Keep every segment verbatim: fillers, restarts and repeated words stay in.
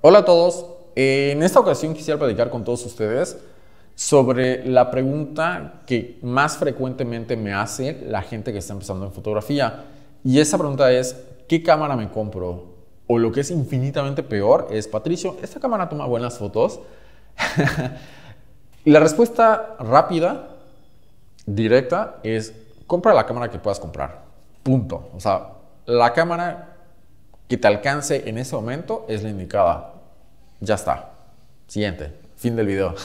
Hola a todos, Eh, en esta ocasión quisiera platicar con todos ustedes sobre la pregunta que más frecuentemente me hace la gente que está empezando en fotografía. Y esa pregunta es, ¿qué cámara me compro? O lo que es infinitamente peor es, Patricio, ¿esta cámara toma buenas fotos? La respuesta rápida, directa, es compra la cámara que puedas comprar. Punto. O sea, la cámara que te alcance en ese momento es la indicada. Ya está. Siguiente. Fin del video.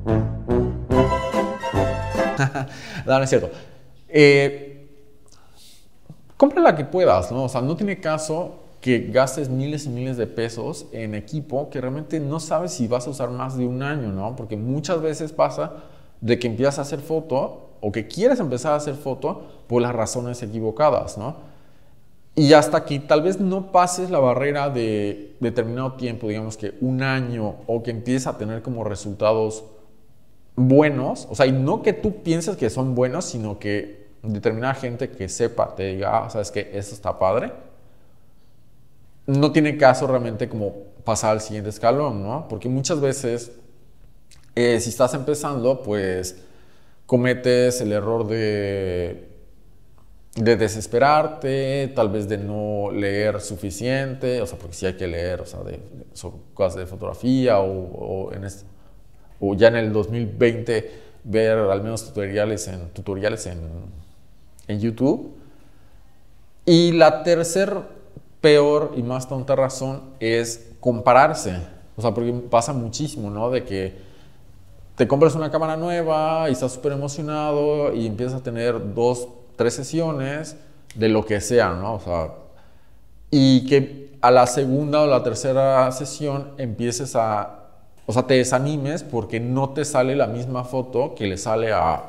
No, no es cierto. Eh, compra la que puedas, ¿no? O sea, no tiene caso que gastes miles y miles de pesos en equipo que realmente no sabes si vas a usar más de un año, ¿no? Porque muchas veces pasa de que empiezas a hacer foto o que quieres empezar a hacer foto por las razones equivocadas, ¿no? Y hasta que tal vez no pases la barrera de determinado tiempo, digamos que un año, o que empieces a tener como resultados buenos, o sea, y no que tú pienses que son buenos, sino que determinada gente que sepa te diga, ah, sabes que esto está padre, no tiene caso realmente como pasar al siguiente escalón, ¿no? Porque muchas veces, eh, si estás empezando, pues cometes el error de de desesperarte, tal vez de no leer suficiente, o sea, porque sí hay que leer, o sea, de, de, sobre cosas de fotografía o, o, en este, o ya en el dos mil veinte ver al menos tutoriales en, tutoriales en, en YouTube. Y la tercera peor y más tonta razón es compararse, o sea, porque pasa muchísimo, ¿no? De que te compras una cámara nueva y estás súper emocionado y empiezas a tener dos tres sesiones de lo que sea, ¿no? O sea, y que a la segunda o la tercera sesión empieces a, o sea, te desanimes porque no te sale la misma foto que le sale a,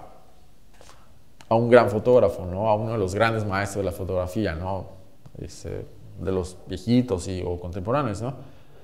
a un gran fotógrafo, ¿no? A uno de los grandes maestros de la fotografía, ¿no? Este, de los viejitos y, o contemporáneos, ¿no?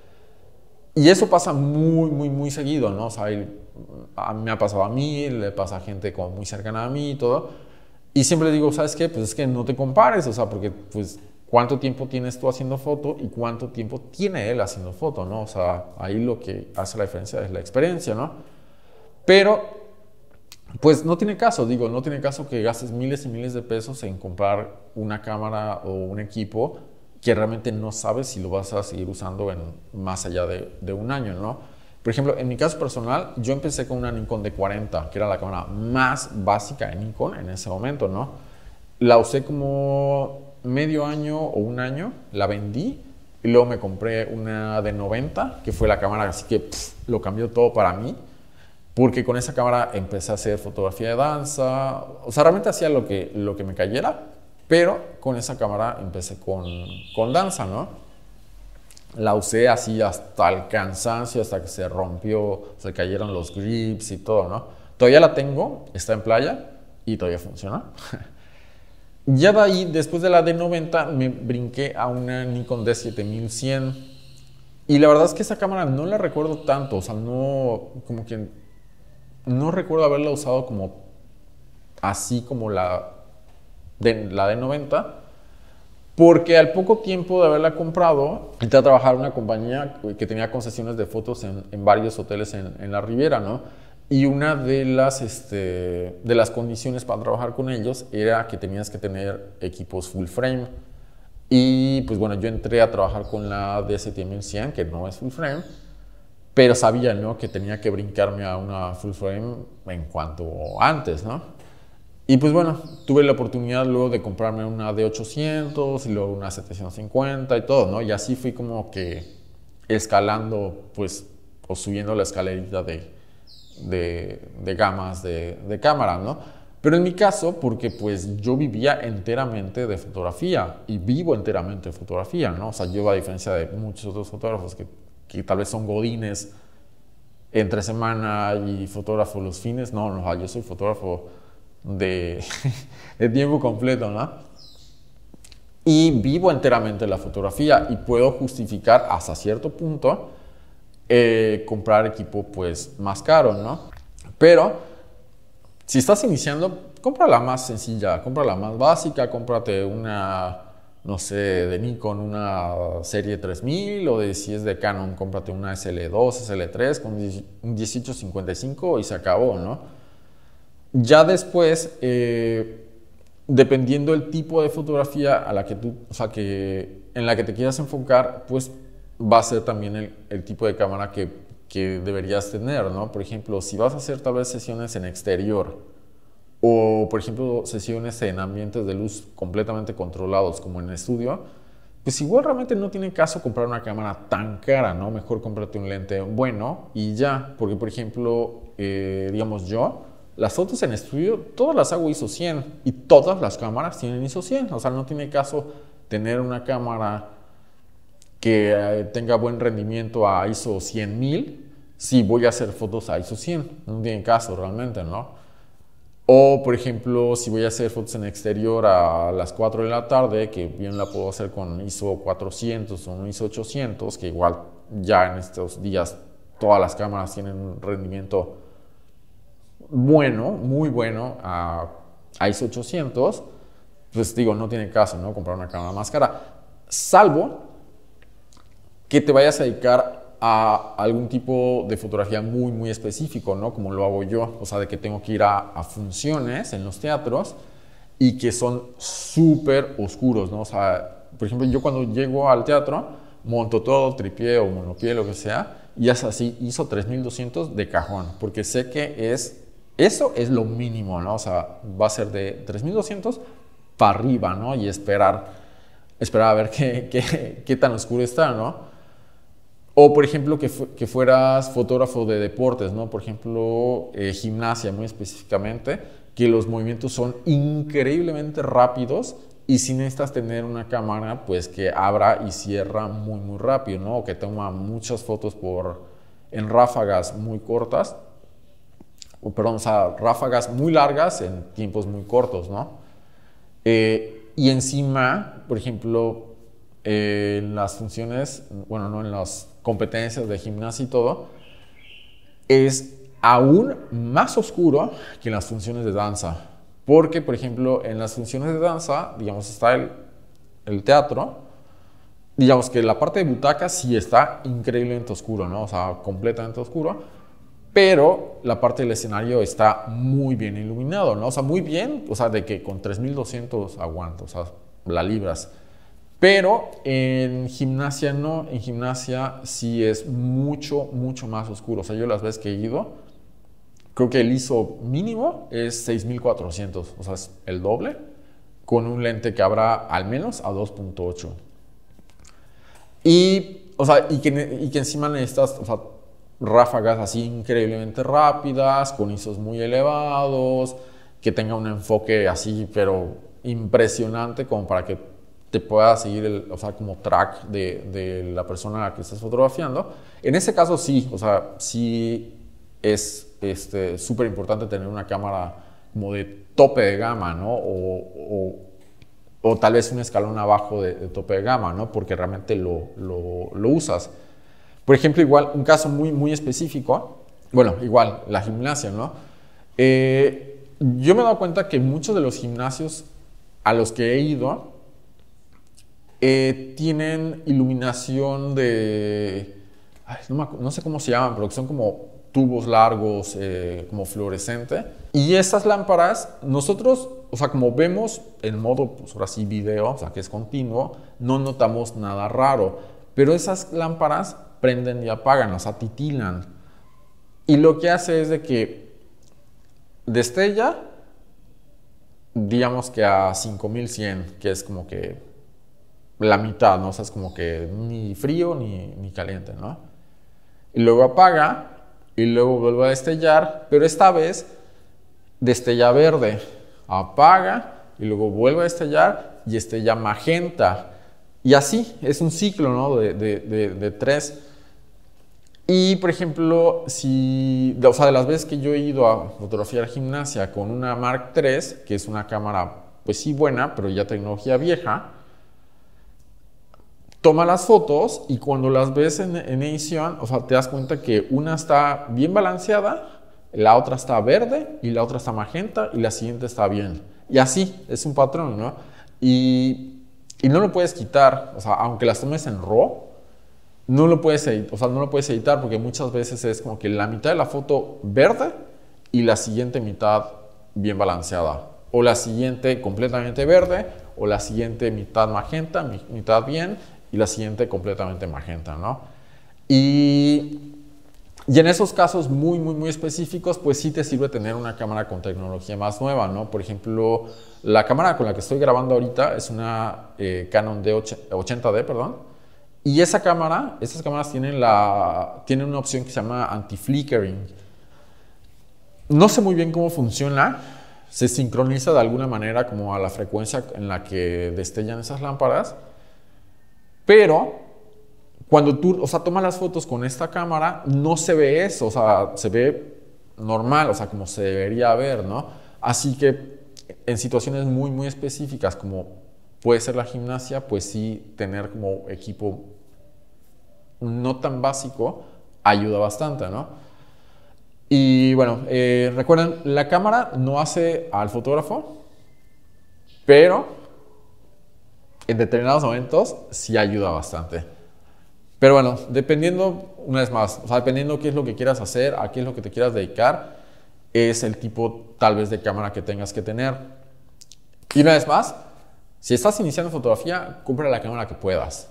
Y eso pasa muy, muy, muy seguido, ¿no? O sea, a mí me ha pasado a mí, le pasa a gente como muy cercana a mí y todo. Y siempre digo, ¿sabes qué? Pues es que no te compares, o sea, porque pues cuánto tiempo tienes tú haciendo foto y cuánto tiempo tiene él haciendo foto, ¿no? O sea, ahí lo que hace la diferencia es la experiencia, ¿no? Pero, pues no tiene caso, digo, no tiene caso que gastes miles y miles de pesos en comprar una cámara o un equipo que realmente no sabes si lo vas a seguir usando en más allá de, de un año, ¿no? Por ejemplo, en mi caso personal, yo empecé con una Nikon D cuarenta, que era la cámara más básica de Nikon en ese momento, ¿no? La usé como medio año o un año, la vendí y luego me compré una D noventa, que fue la cámara así que pff, lo cambió todo para mí, porque con esa cámara empecé a hacer fotografía de danza, o sea, realmente hacía lo que, lo que me cayera, pero con esa cámara empecé con, con danza, ¿no? La usé así hasta el cansancio, hasta que se rompió, se cayeron los grips y todo, ¿no? Todavía la tengo, está en playa y todavía funciona. Ya de ahí, después de la D noventa, me brinqué a una Nikon D siete mil cien. Y la verdad es que esa cámara no la recuerdo tanto, o sea, no, como que no recuerdo haberla usado como así como la, de, la D noventa. Porque al poco tiempo de haberla comprado, entré a trabajar en una compañía que tenía concesiones de fotos en, en varios hoteles en, en la Riviera, ¿no? Y una de las, este, de las condiciones para trabajar con ellos era que tenías que tener equipos full frame. Y pues bueno, yo entré a trabajar con la D siete mil cien, que no es full frame, pero sabía, ¿no?, que tenía que brincarme a una full frame en cuanto antes, ¿no? Y pues bueno, tuve la oportunidad luego de comprarme una D ochocientos y luego una setecientos cincuenta y todo, ¿no? Y así fui como que escalando, pues, o subiendo la escalerita de, de, de gamas de, de cámara, ¿no? Pero en mi caso, porque pues yo vivía enteramente de fotografía y vivo enteramente de fotografía, ¿no? O sea, yo a diferencia de muchos otros fotógrafos que, que tal vez son godines entre semana y fotógrafo los fines, no, no, yo soy fotógrafo De, de tiempo completo, ¿no? Y vivo enteramente la fotografía y puedo justificar hasta cierto punto eh, comprar equipo pues más caro, ¿no? Pero si estás iniciando, compra la más sencilla, compra la más básica, cómprate una no sé, de Nikon una serie tres mil, o de si es de Canon, cómprate una S L dos, S L tres con un dieciocho cincuenta y cinco y se acabó, ¿no? Ya después, eh, dependiendo del tipo de fotografía a la que tú, o sea, que, en la que te quieras enfocar, pues va a ser también el, el tipo de cámara que, que deberías tener, ¿no? Por ejemplo, si vas a hacer tal vez sesiones en exterior, o por ejemplo sesiones en ambientes de luz completamente controlados como en estudio, pues igual realmente no tiene caso comprar una cámara tan cara, ¿no? Mejor cómprate un lente bueno y ya, porque por ejemplo, eh, digamos yo, las fotos en estudio todas las hago ISO cien y todas las cámaras tienen ISO cien, o sea, no tiene caso tener una cámara que eh, tenga buen rendimiento a ISO cien mil si voy a hacer fotos a ISO cien, no tiene caso realmente, ¿no? O, por ejemplo, si voy a hacer fotos en exterior a las cuatro de la tarde, que bien la puedo hacer con ISO cuatrocientos o un ISO ochocientos, que igual ya en estos días todas las cámaras tienen un rendimiento bueno, muy bueno a, a ISO ochocientos, pues digo, no tiene caso, ¿no? Comprar una cámara más cara, salvo que te vayas a dedicar a algún tipo de fotografía muy, muy específico, ¿no? Como lo hago yo, o sea, de que tengo que ir a, a funciones en los teatros y que son súper oscuros, ¿no? O sea, por ejemplo, yo cuando llego al teatro, monto todo, tripié o monopié, lo que sea, y es así, ISO tres mil doscientos de cajón, porque sé que es, eso es lo mínimo, ¿no? O sea, va a ser de tres mil doscientos para arriba, ¿no? Y esperar, esperar a ver qué, qué, qué tan oscuro está, ¿no? O, por ejemplo, que, fu que fueras fotógrafo de deportes, ¿no? Por ejemplo, eh, gimnasia muy específicamente, que los movimientos son increíblemente rápidos y si necesitas tener una cámara, pues que abra y cierra muy, muy rápido, ¿no? O que toma muchas fotos por, en ráfagas muy cortas, o perdón, o sea, ráfagas muy largas en tiempos muy cortos, ¿no? Eh, y encima, por ejemplo, eh, en las funciones, bueno, no en las competencias de gimnasia y todo, es aún más oscuro que en las funciones de danza. Porque, por ejemplo, en las funciones de danza, digamos, está el, el teatro, digamos que la parte de butaca sí está increíblemente oscuro, ¿no? O sea, completamente oscuro, pero la parte del escenario está muy bien iluminado, ¿no? O sea, muy bien, o sea, de que con tres mil doscientos aguanta, o sea, la libras. Pero en gimnasia no, en gimnasia sí es mucho, mucho más oscuro. O sea, yo las veces que he ido, creo que el ISO mínimo es seis mil cuatrocientos, o sea, es el doble, con un lente que abra al menos a dos punto ocho. Y, o sea, y, que, y que encima necesitas, o sea, ráfagas así increíblemente rápidas, con ISOs muy elevados, que tenga un enfoque así, pero impresionante, como para que te pueda seguir, el, o sea, como track de, de la persona a la que estás fotografiando. En ese caso sí, o sea, sí es este, súper importante tener una cámara como de tope de gama, ¿no? O, o, o tal vez un escalón abajo de, de tope de gama, ¿no? Porque realmente lo, lo, lo usas. Por ejemplo, igual, un caso muy, muy específico, bueno, igual, la gimnasia, ¿no? Eh, yo me he dado cuenta que muchos de los gimnasios a los que he ido, Eh, tienen iluminación de, ay, no, me, no sé cómo se llaman, pero que son como tubos largos, eh, como fluorescente. Y estas lámparas, nosotros, o sea, como vemos en modo, pues ahora sí, video, o sea, que es continuo, no notamos nada raro. Pero esas lámparas prenden y apagan, o sea, titilan. Y lo que hace es de que destella, digamos que a cinco mil cien, que es como que la mitad, ¿no? O sea, es como que ni frío ni, ni caliente, ¿no? Y luego apaga y luego vuelve a destellar, pero esta vez destella verde, apaga y luego vuelve a destellar y destella magenta. Y así, es un ciclo, ¿no? De, de, de, de tres. Y, por ejemplo, si, o sea, de las veces que yo he ido a fotografiar gimnasia con una Mark tres, que es una cámara, pues sí buena, pero ya tecnología vieja, toma las fotos y cuando las ves en, en edición, o sea, te das cuenta que una está bien balanceada, la otra está verde y la otra está magenta y la siguiente está bien. Y así, es un patrón, ¿no? Y y no lo puedes quitar, o sea, aunque las tomes en RAW, no lo puedes editar, o sea, no lo puedes editar porque muchas veces es como que la mitad de la foto verde y la siguiente mitad bien balanceada, o la siguiente completamente verde, o la siguiente mitad magenta, mitad bien, y la siguiente completamente magenta, ¿no? Y, y en esos casos muy, muy, muy específicos, pues sí te sirve tener una cámara con tecnología más nueva, ¿no? Por ejemplo, la cámara con la que estoy grabando ahorita es una eh, Canon D ochenta D, perdón. Y esa cámara, esas cámaras tienen, la, tienen una opción que se llama anti-flickering. No sé muy bien cómo funciona, se sincroniza de alguna manera como a la frecuencia en la que destellan esas lámparas, pero cuando tú, o sea, tomas las fotos con esta cámara, no se ve eso, o sea, se ve normal, o sea, como se debería ver, ¿no? Así que en situaciones muy, muy específicas, como puede ser la gimnasia, pues sí, tener como equipo no tan básico ayuda bastante, ¿no? Y bueno, eh, recuerden, la cámara no hace al fotógrafo, pero en determinados momentos sí ayuda bastante. Pero bueno, dependiendo, una vez más, o sea, dependiendo qué es lo que quieras hacer, a qué es lo que te quieras dedicar, es el tipo tal vez de cámara que tengas que tener. Y una vez más, si estás iniciando fotografía, compra la cámara que puedas.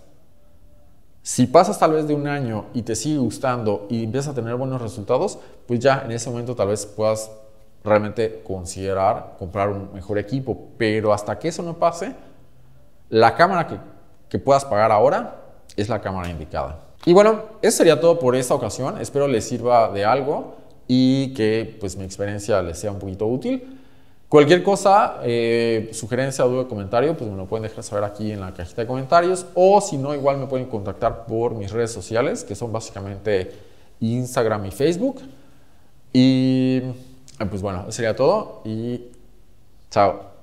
Si pasas tal vez de un año y te sigue gustando y empiezas a tener buenos resultados, pues ya en ese momento tal vez puedas realmente considerar comprar un mejor equipo. Pero hasta que eso no pase, la cámara que, que puedas pagar ahora es la cámara indicada. Y bueno, eso sería todo por esta ocasión. Espero les sirva de algo y que pues mi experiencia les sea un poquito útil. Cualquier cosa, eh, sugerencia, duda, comentario, pues me lo pueden dejar saber aquí en la cajita de comentarios, o si no, igual me pueden contactar por mis redes sociales, que son básicamente Instagram y Facebook. Y pues bueno, eso sería todo y chao.